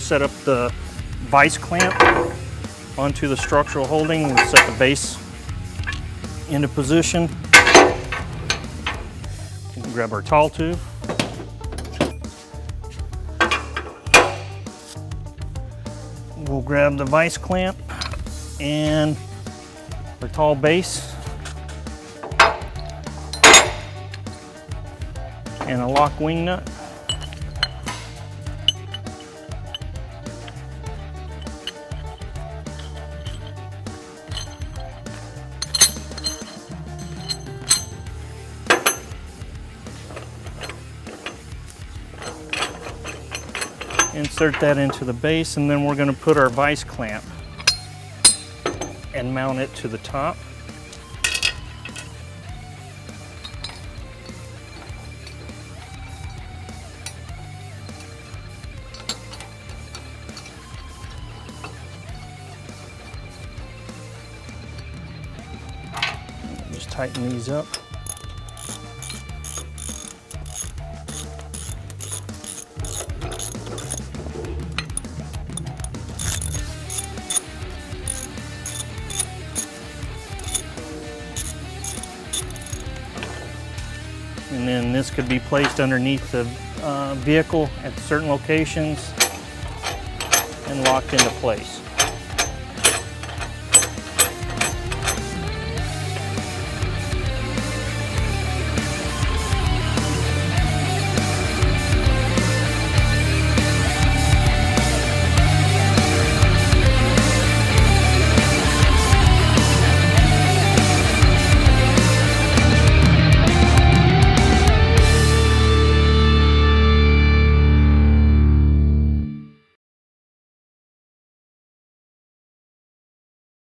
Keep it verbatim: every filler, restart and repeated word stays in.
set up the vise clamp onto the structural holding. We'll set the base into position. We'll grab our tall tube. We'll grab the vise clamp and our tall base and a lock wing nut. Insert that into the base, and then we're going to put our vise clamp and mount it to the top. Just tighten these up. And then this could be placed underneath the uh, vehicle at certain locations and locked into place.